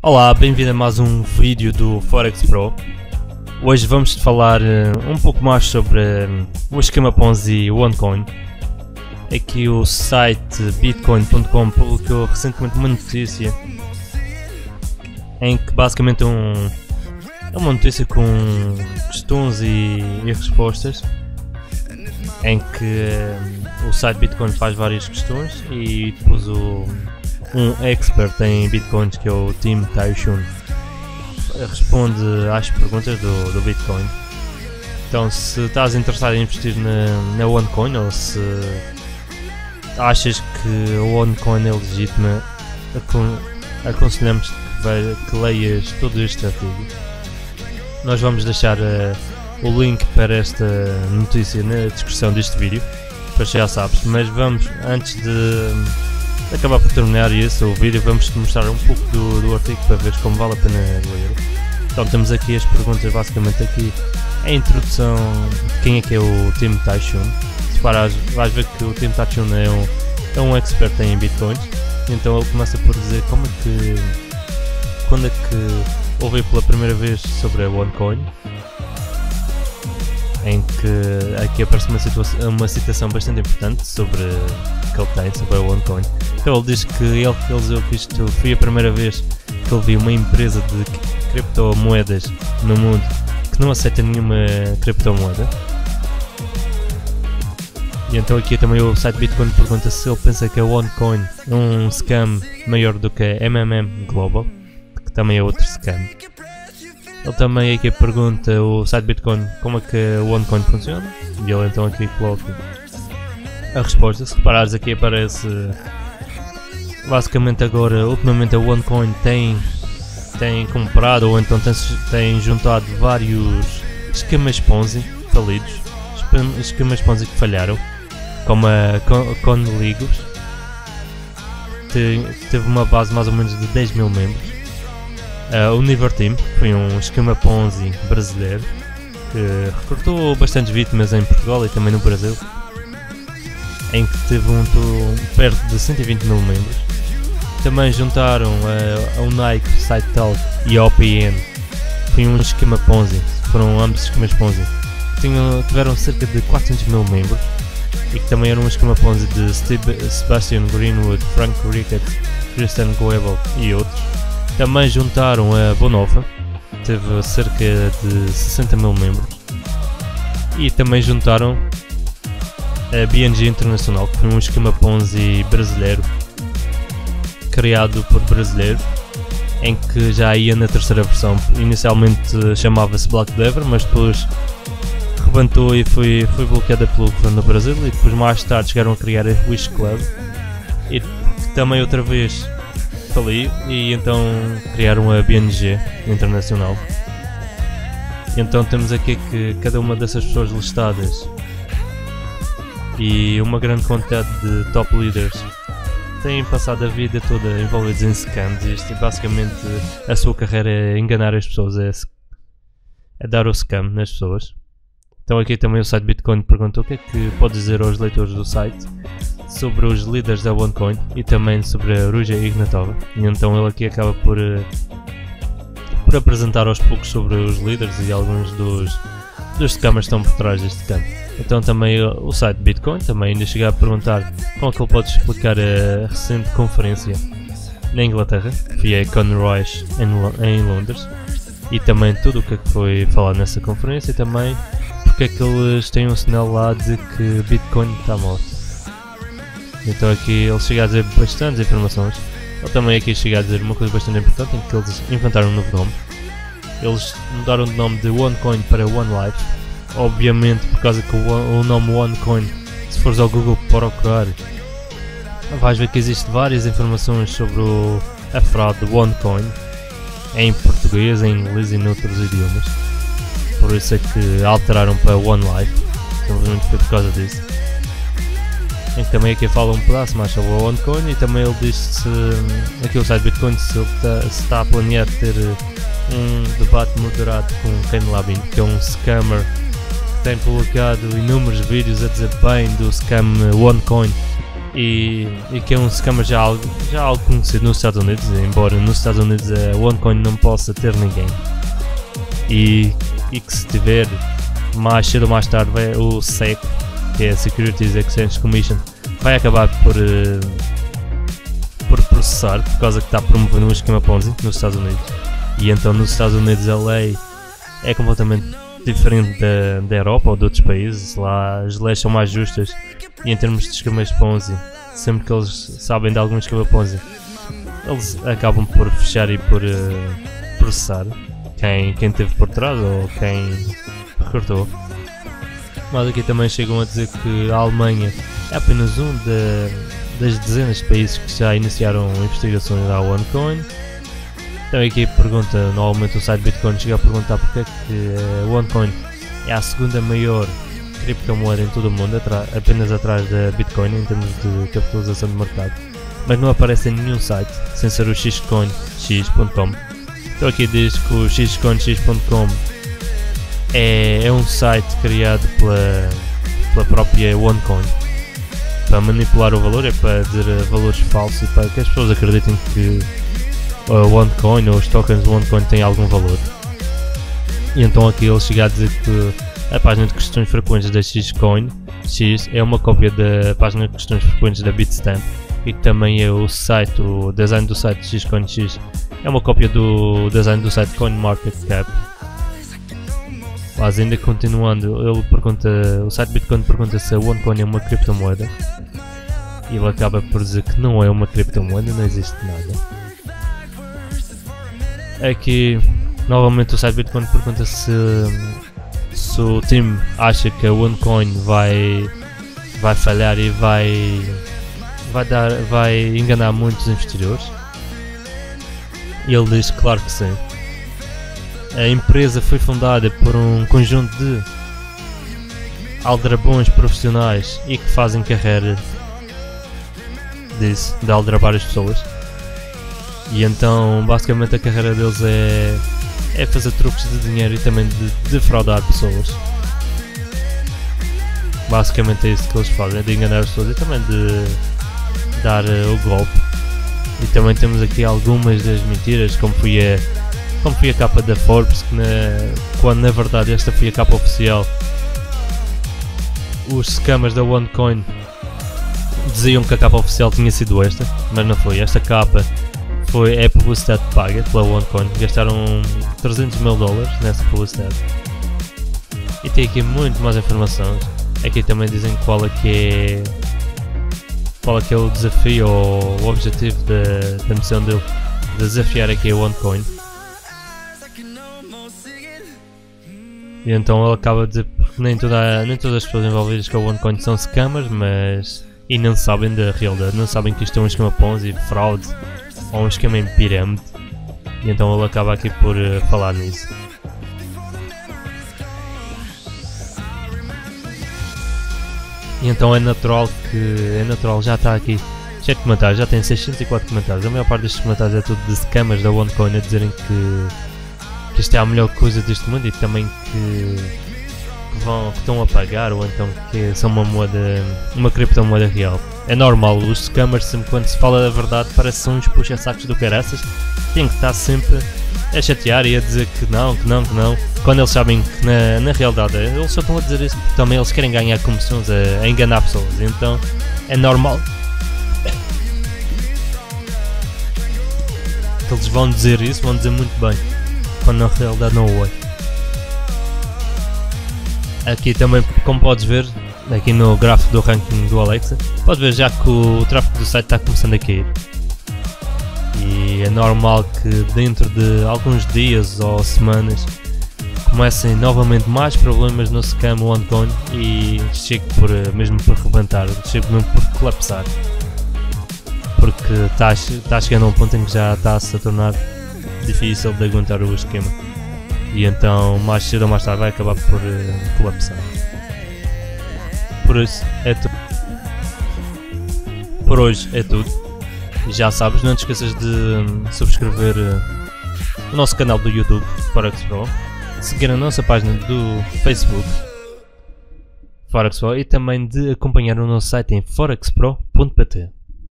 Olá, bem-vindo a mais um vídeo do Forex Pro. Hoje vamos falar um pouco mais sobre o esquema Ponzi OneCoin. Aqui o site bitcoin.com publicou recentemente uma notícia em que basicamente é uma notícia com questões e respostas, em que o site Bitcoin faz várias questões e depois um expert em bitcoins, que é o Tim Taichung, responde às perguntas do Bitcoin. Então, se estás interessado em investir na OneCoin, ou se achas que a OneCoin é legítima, aconselhamos que leias todo este artigo. Nós vamos deixar o link para esta notícia na descrição deste vídeo, para já sabes, mas vamos, antes de acabar por terminar o vídeo, vamos mostrar um pouco do artigo para ver como vale a pena ler. Então temos aqui as perguntas, basicamente aqui a introdução de quem é o Tim Taichung. Se parares, vais ver que o Tim Taichung é um expert em bitcoins. Então ele começa por dizer quando é que ouviu pela primeira vez sobre a OneCoin, em que aqui aparece uma citação bastante importante sobre que ele tem sobre a OneCoin. Então ele diz que ele realizou que isto foi a primeira vez que ele viu uma empresa de criptomoedas no mundo que não aceita nenhuma criptomoeda. E então aqui também o site Bitcoin pergunta se ele pensa que a OneCoin é um scam maior do que a MMM Global, que também é outro scam. Ele também aqui pergunta o site Bitcoin como é que a OneCoin funciona, e ele então aqui coloca a resposta. Se reparares, aqui aparece basicamente agora, ultimamente a OneCoin tem comprado ou então tem juntado vários esquemas Ponzi falidos, esquemas Ponzi que falharam, como a Conligos, teve uma base mais ou menos de 10 mil membros. O Univerteam foi um esquema Ponzi brasileiro que recrutou bastantes vítimas em Portugal e também no Brasil, em que teve perto de 120 mil membros. Também juntaram a Unike, SiteTalk e a OPN, foi um esquema Ponzi, foram ambos esquemas Ponzi, tiveram cerca de 400 mil membros, e que também era um esquema Ponzi de Sebastian Greenwood, Frank Rickett, Christian Goebel e outros. Também juntaram a Bonhoeffer, teve cerca de 60 mil membros, e também juntaram a BNG Internacional, que foi um esquema Ponzi brasileiro, criado por brasileiros, em que já ia na terceira versão. Inicialmente chamava-se Black Dever, mas depois rebentou e foi bloqueada pelo governo do Brasil, e depois mais tarde chegaram a criar a Wish Club, e também outra vez faliu, e então criaram a BNG Internacional. E então temos aqui que cada uma dessas pessoas listadas e uma grande quantidade de top leaders têm passado a vida toda envolvidos em scams. Isto basicamente a sua carreira é enganar as pessoas, é dar o scam nas pessoas. Então aqui também o site Bitcoin perguntou o que é que pode dizer aos leitores do site sobre os líderes da OneCoin e também sobre a Ruja Ignatova. E então ele aqui acaba por apresentar aos poucos sobre os líderes e alguns dos scammers que estão por trás deste campo. Então também o site Bitcoin também ainda chega a perguntar como é que ele pode explicar a recente conferência na Inglaterra, via Conroy's em Londres, e também tudo o que foi falado nessa conferência, e também porque é que eles têm um sinal lá de que Bitcoin está morto. Então aqui ele chega a dizer bastantes informações. Ele também aqui chega a dizer uma coisa bastante importante, em que eles inventaram um novo nome. Eles mudaram de nome de OneCoin para OneLife, obviamente por causa que o nome OneCoin, se fores ao Google procurar, vais ver que existem várias informações sobre a fraude do OneCoin, em português, em inglês e noutros idiomas. Por isso é que alteraram para OneLife, simplesmente foi por causa disso. Em que também aqui fala um pedaço mais sobre o OneCoin, e também ele diz se aqui o site Bitcoin se está a planear ter um debate moderado com Ken Labin, que é um scammer que tem publicado inúmeros vídeos a dizer bem do scam OneCoin e que é um scammer já algo conhecido nos Estados Unidos, embora nos Estados Unidos a OneCoin não possa ter ninguém, e que se tiver, mais cedo ou mais tarde o SEC, que é a Securities Exchange Commission, vai acabar por processar, por causa que está promovendo um esquema Ponzi nos Estados Unidos. E então nos Estados Unidos a lei é completamente diferente da Europa ou de outros países. Lá as leis são mais justas, e em termos de esquemas Ponzi, sempre que eles sabem de algum esquema Ponzi, eles acabam por fechar e por processar quem esteve por trás ou quem recrutou. Mas aqui também chegam a dizer que a Alemanha é apenas um das dezenas de países que já iniciaram investigações da OneCoin. Também aqui pergunta, normalmente o site Bitcoin chega a perguntar porque é que a OneCoin é a segunda maior criptomoeda em todo o mundo, apenas atrás da Bitcoin em termos de capitalização de mercado, mas não aparece em nenhum site, sem ser o xcoinx.com. Então aqui diz que o xcoinx.com é um site criado pela própria OneCoin para manipular o valor, é para dizer valores falsos e para que as pessoas acreditem que a OneCoin ou os tokens de OneCoin têm algum valor. E então aqui ele chega a dizer que a página de questões frequentes da Xcoin X é uma cópia da página de questões frequentes da Bitstamp, e que também é o design do site Xcoin X é uma cópia do design do site CoinMarketCap. Mas ainda continuando, o site Bitcoin pergunta se a OneCoin é uma criptomoeda, e ele acaba por dizer que não é uma criptomoeda, não existe nada. Aqui novamente o site Bitcoin pergunta se o time acha que a OneCoin vai falhar e vai enganar muitos investidores, e ele diz claro que sim. A empresa foi fundada por um conjunto de aldrabões profissionais e que fazem carreira disso, de aldrabar as pessoas. E então basicamente a carreira deles é fazer truques de dinheiro e também de defraudar pessoas. Basicamente é isso que eles fazem, é de enganar as pessoas e também de dar o golpe. E também temos aqui algumas das mentiras, como foi a capa da Forbes, quando na verdade esta foi a capa oficial. Os scammers da OneCoin diziam que a capa oficial tinha sido esta, mas não foi. Esta capa é publicidade paga pela OneCoin, gastaram $300 mil nessa publicidade. E tem aqui muito mais informações. Aqui também dizem qual é que é o desafio ou o objetivo da missão dele, de desafiar aqui a OneCoin. E então ele acaba de dizer que nem todas as pessoas envolvidas com a OneCoin são scammers, e não sabem da realidade, não sabem que isto é um esquema Ponzi, fraude ou um esquema em pirâmide. E então ele acaba aqui por falar nisso. E então é natural, já está aqui cheio de comentários, já tem 604 comentários. A maior parte destes comentários é tudo de scammers da OneCoin a dizerem que isto é a melhor coisa deste mundo, e também que estão a pagar, ou então que são uma criptomoeda real. É normal, os scammers, sempre quando se fala a verdade, parecem uns puxa-sacos do caraças, têm que estar sempre a chatear e a dizer que não, quando eles sabem que na realidade eles só estão a dizer isso porque também eles querem ganhar comissões a enganar pessoas. Então é normal que eles vão dizer isso, vão dizer muito bem, quando na realidade não o é. Aqui também, como podes ver, aqui no gráfico do ranking do Alexa, podes ver já que o tráfego do site está começando a cair. E é normal que dentro de alguns dias ou semanas comecem novamente mais problemas no scam OneCoin e chegue mesmo por rebentar, chegue mesmo por colapsar. Porque está chegando a um ponto em que já está-se a tornar difícil de aguentar o esquema. E então mais cedo ou mais tarde vai acabar por colapsar. Por isso é tudo. Por hoje é tudo. E já sabes, não te esqueças de subscrever o nosso canal do YouTube Forex Pro, seguir a nossa página do Facebook Forex Pro e também de acompanhar o nosso site em forexpro.com. www.radiofobia.pt.